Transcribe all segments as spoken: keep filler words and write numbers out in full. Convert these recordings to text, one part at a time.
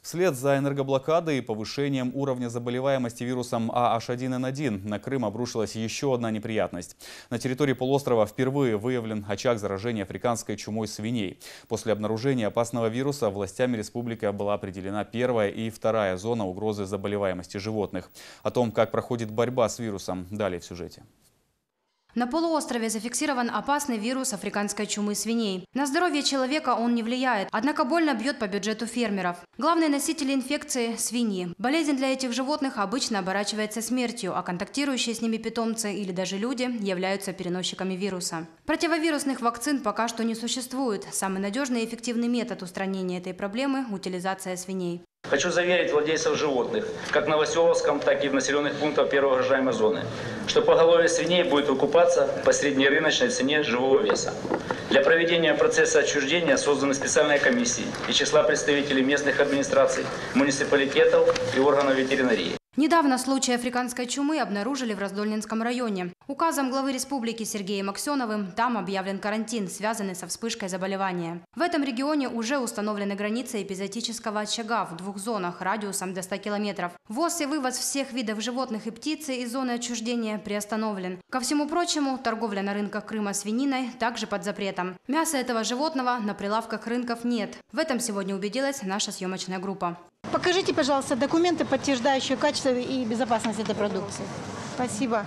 Вслед за энергоблокадой и повышением уровня заболеваемости вирусом А H один N один на Крым обрушилась еще одна неприятность. На территории полуострова впервые выявлен очаг заражения африканской чумой свиней. После обнаружения опасного вируса властями республики была определена первая и вторая зона угрозы заболеваемости животных. О том, как проходит борьба с вирусом, далее в сюжете. На полуострове зафиксирован опасный вирус африканской чумы свиней. На здоровье человека он не влияет, однако больно бьет по бюджету фермеров. Главные носители инфекции – свиньи. Болезнь для этих животных обычно оборачивается смертью, а контактирующие с ними питомцы или даже люди являются переносчиками вируса. Противовирусных вакцин пока что не существует. Самый надежный и эффективный метод устранения этой проблемы – утилизация свиней. Хочу заверить владельцев животных, как в Новоселовском, так и в населенных пунктах первой урожаемой зоны, что поголовье свиней будет выкупаться по среднерыночной цене живого веса. Для проведения процесса отчуждения созданы специальные комиссии из числа представителей местных администраций, муниципалитетов и органов ветеринарии. Недавно случай африканской чумы обнаружили в Раздольнинском районе. Указом главы республики Сергеем Аксеновым там объявлен карантин, связанный со вспышкой заболевания. В этом регионе уже установлены границы эпизоотического очага в двух зонах радиусом до ста километров. Ввоз и вывоз всех видов животных и птицы из зоны отчуждения приостановлен. Ко всему прочему, торговля на рынках Крыма свининой также под запретом. Мяса этого животного на прилавках рынков нет. В этом сегодня убедилась наша съемочная группа. Покажите, пожалуйста, документы, подтверждающие качество и безопасность этой продукции. Спасибо.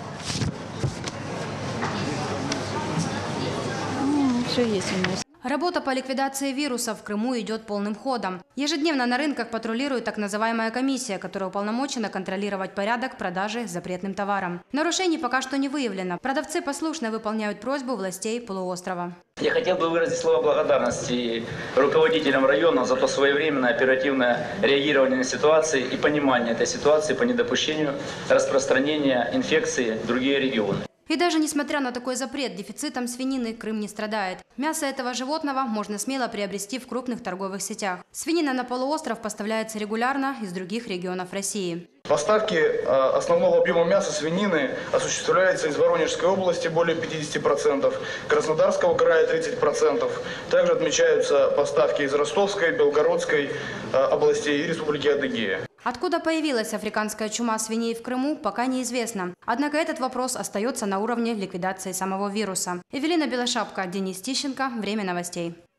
М-м, все есть у нас. Работа по ликвидации вируса в Крыму идет полным ходом. Ежедневно на рынках патрулирует так называемая комиссия, которая уполномочена контролировать порядок продажи запретным товаром. Нарушений пока что не выявлено. Продавцы послушно выполняют просьбу властей полуострова. Я хотел бы выразить слова благодарности руководителям района за то своевременное оперативное реагирование на ситуации и понимание этой ситуации по недопущению распространения инфекции в другие регионы. И даже несмотря на такой запрет, дефицитом свинины Крым не страдает. Мясо этого животного можно смело приобрести в крупных торговых сетях. Свинина на полуостров поставляется регулярно из других регионов России. Поставки основного объема мяса свинины осуществляются из Воронежской области более пятидесяти процентов, Краснодарского края тридцать процентов. Также отмечаются поставки из Ростовской, Белгородской областей и Республики Адыгея. Откуда появилась африканская чума свиней в Крыму, пока неизвестно. Однако этот вопрос остается на уровне ликвидации самого вируса. Эвелина Белошапка, Денис Тищенко. Время новостей.